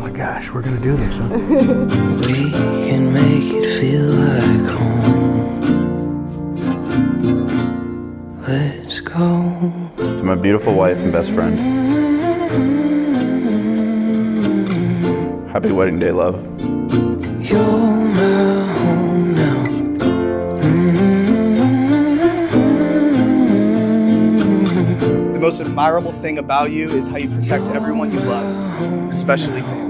my gosh, we're gonna do this, huh? We can make it feel like home. Let's go. To my beautiful wife and best friend. Happy wedding day, love. You're my home now. The most admirable thing about you is how you protect everyone you love, especially family.